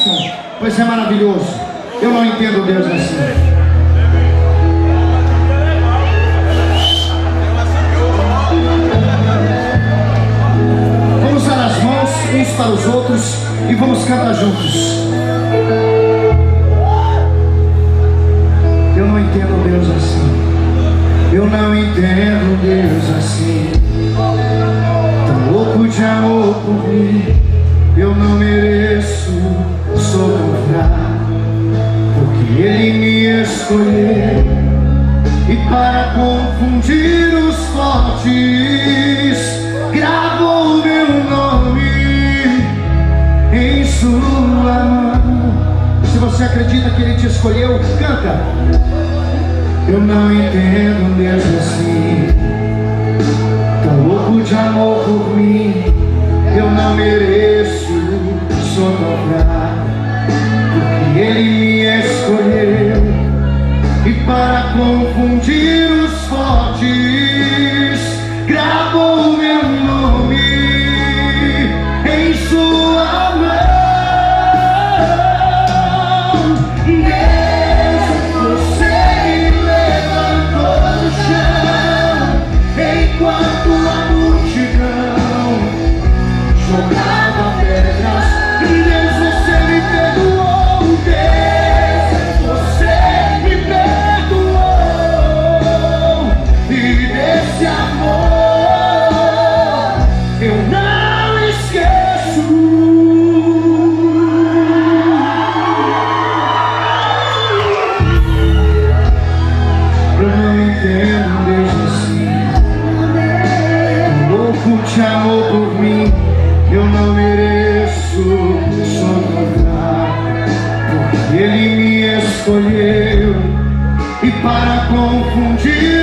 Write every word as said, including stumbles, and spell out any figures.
bênção, pois é maravilhoso. Eu não entendo Deus assim. Vamos dar as mãos uns para os outros e vamos cantar juntos. Eu não entendo Deus assim. Eu não entendo Deus assim. Tão louco de amor por mim. Eu não mereço sofrer, porque Ele me escolheu. E para confundir os fortes, gravou meu nome em sua mão. Se você acredita que Ele te escolheu, canta. Eu não entendo Deus assim. Tão louco de amor por mim. Eu não mereço sofrer, porque Ele me escolheu. E para confundir os fortes, gravou meu nome em sua mão. Deus, você me levantou do chão, enquanto a multidão jogava pedras. Deus, você me perdoou. Deus, você me perdoou. E desse amor eu não esqueço. Eu não entendo Deus assim. Louco te amou por mim. Eu não mereço sofrer, porque Ele me escolheu. E para confundir